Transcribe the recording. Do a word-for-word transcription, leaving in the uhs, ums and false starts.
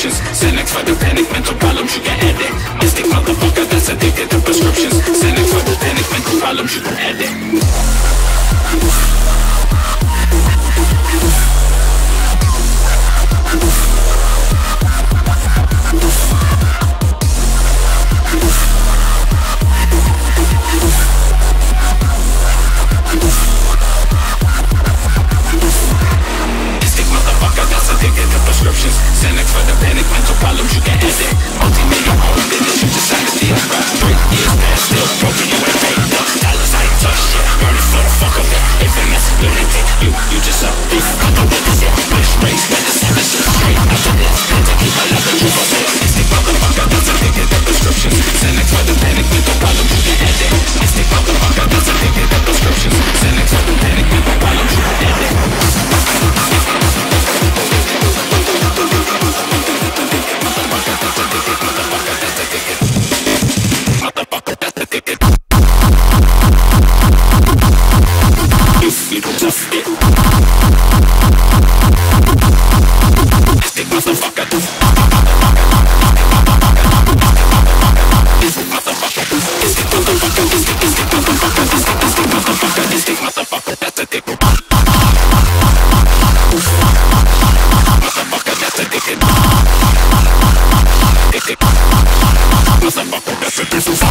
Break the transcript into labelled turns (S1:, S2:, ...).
S1: prescriptions. Xanax for the panic, mental problems, you can add that. Mystic motherfucker that's addicted to prescriptions. Xanax for the panic, mental problems, you can add that. Xanax for the panic, mental problems, you can add that. Multi-million home business, you just signed a deal. Three years past, still broken, you ain't paid up. Dollars I ain't touched yet, burn it for the fuck of it. Infamous, lunatic, you, you just up beef. Cut the witness, yeah, push race, let the savage straight after this. Had to keep my love and truth on sale. Mystic motherfucker, that's addicted to prescriptions. Xanax for the panic, mental problems, you can add that. Mystic motherfucker, that's addicted to prescriptions. Xanax for the panic, mental problems, you can add that. This is